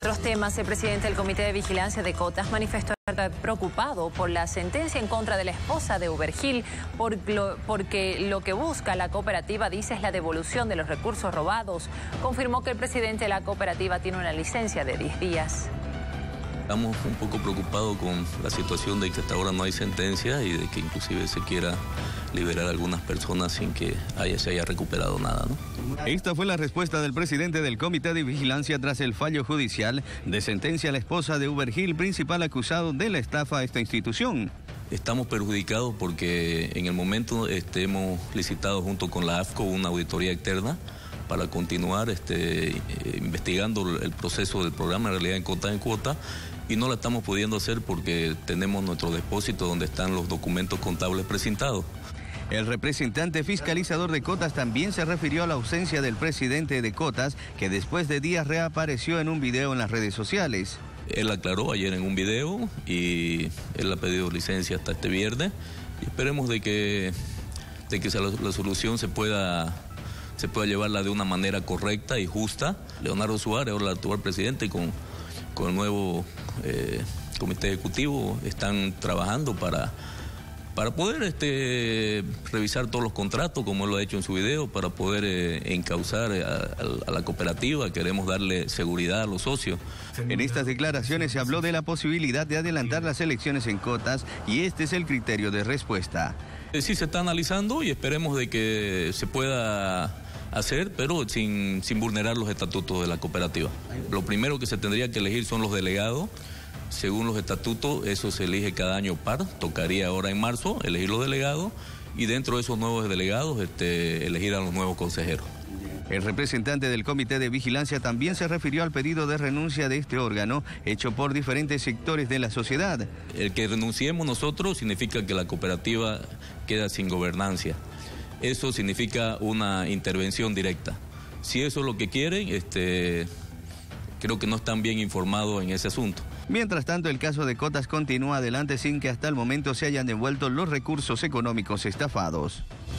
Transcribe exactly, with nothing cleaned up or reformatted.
Otros temas, el presidente del Comité de Vigilancia de Cotas manifestó estar preocupado por la sentencia en contra de la esposa de Ubergil, por lo, porque lo que busca la cooperativa, dice, es la devolución de los recursos robados. Confirmó que el presidente de la cooperativa tiene una licencia de diez días. Estamos un poco preocupados con la situación de que hasta ahora no hay sentencia y de que inclusive se quiera liberar a algunas personas sin que haya, se haya recuperado nada, ¿no? Esta fue la respuesta del presidente del Comité de Vigilancia tras el fallo judicial de sentencia a la esposa de Ubergil, principal acusado de la estafa a esta institución. Estamos perjudicados porque en el momento este, hemos licitado junto con la AFCO una auditoría externa para continuar este, eh, investigando el proceso del programa de realidad en cuota en cuota, y no la estamos pudiendo hacer porque tenemos nuestro depósito donde están los documentos contables presentados. El representante fiscalizador de Cotas también se refirió a la ausencia del presidente de Cotas, que después de días reapareció en un video en las redes sociales. Él aclaró ayer en un video y él ha pedido licencia hasta este viernes, y esperemos de que, de que la, la solución se pueda... se pueda llevarla de una manera correcta y justa. Leonardo Suárez, ahora el actual presidente, con, con el nuevo eh, comité ejecutivo, están trabajando para, para poder este, revisar todos los contratos, como él lo ha hecho en su video, para poder eh, encauzar a, a, a la cooperativa. Queremos darle seguridad a los socios. En estas declaraciones se habló de la posibilidad de adelantar las elecciones en Cotas, y este es el criterio de respuesta. Sí, se está analizando y esperemos de que se pueda hacer, pero sin, sin vulnerar los estatutos de la cooperativa. Lo primero que se tendría que elegir son los delegados. Según los estatutos, eso se elige cada año par. Tocaría ahora en marzo elegir los delegados y dentro de esos nuevos delegados este, elegir a los nuevos consejeros. El representante del Comité de Vigilancia también se refirió al pedido de renuncia de este órgano hecho por diferentes sectores de la sociedad. El que renunciemos nosotros significa que la cooperativa queda sin gobernancia. Eso significa una intervención directa. Si eso es lo que quieren, este, creo que no están bien informados en ese asunto. Mientras tanto, el caso de Cotas continúa adelante sin que hasta el momento se hayan devuelto los recursos económicos estafados.